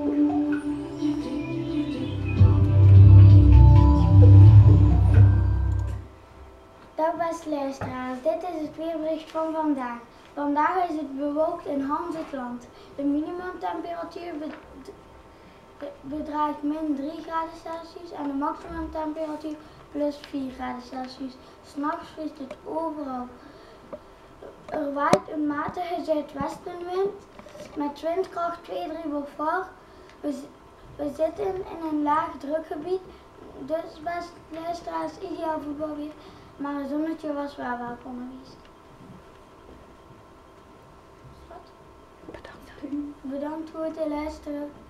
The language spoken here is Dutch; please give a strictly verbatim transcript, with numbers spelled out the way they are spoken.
Dag beste luisteraars, dit is het weerbericht van vandaag. Vandaag is het bewolkt in Hans het land. De minimumtemperatuur bedraagt min drie graden Celsius en de maximumtemperatuur plus vier graden Celsius. 's Nachts vriest het overal. Er waait een matige zuidwestenwind met windkracht twee tot drie boven. We, we zitten in een laag drukgebied, dus beste luisteraars ideaal voor bouwweer. Maar een zonnetje was wel welkom geweest. Bedankt. Bedankt voor het luisteren.